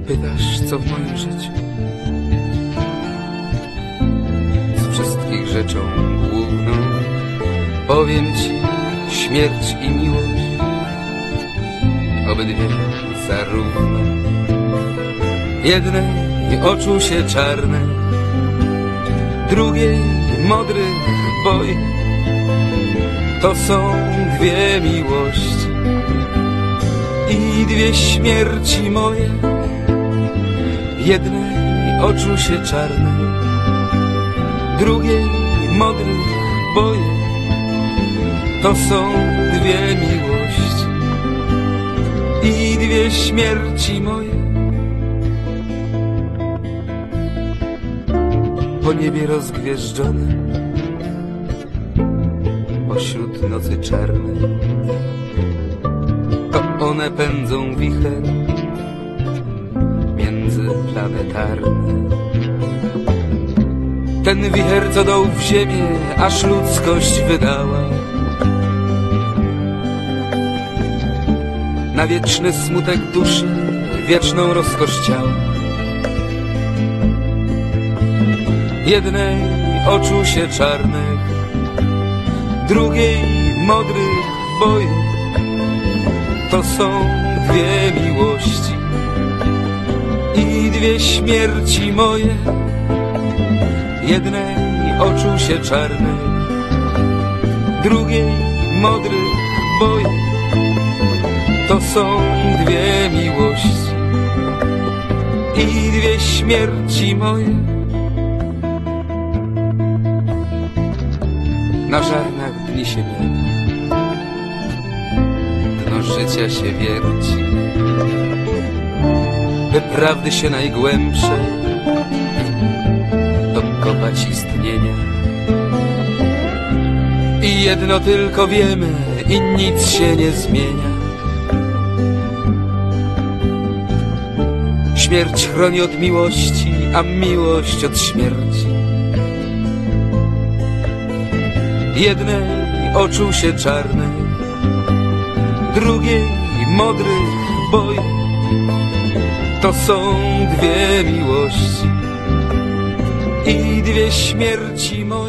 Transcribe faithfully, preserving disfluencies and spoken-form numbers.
Pytasz, co w moim życiu? Z wszystkich rzeczą główną powiem ci śmierć i miłość. Obydwie zarówno. Jednej oczu się czarne, drugiej modrych boi. To są dwie miłości i dwie śmierci moje. Jednej oczu się czarne, drugiej modrych boje. To są dwie miłości i dwie śmierci moje. Po niebie rozgwieżdżone, pośród nocy czarnej, to one pędzą wicher międzyplanetarny. Ten wicher, co dął w ziemię, aż ludzkość wydała na wieczny smutek duszy, wieczną rozkosz ciała. Jednej oczu się czarnych, drugiej modrych boi. To są dwie miłości i dwie śmierci moje. Jednej oczu się czarnych, drugiej modrych boi. To są dwie miłości i dwie śmierci moje. Na żarnach dni się mienia, dno życia się wierci, by prawdy się najgłębsze dokopać istnienia. I jedno tylko wiemy i nic się nie zmienia. Śmierć chroni od miłości, a miłość od śmierci. Jednej oczu się czarnych, drugiej modrych boi. To są dwie miłości i dwie śmierci moje.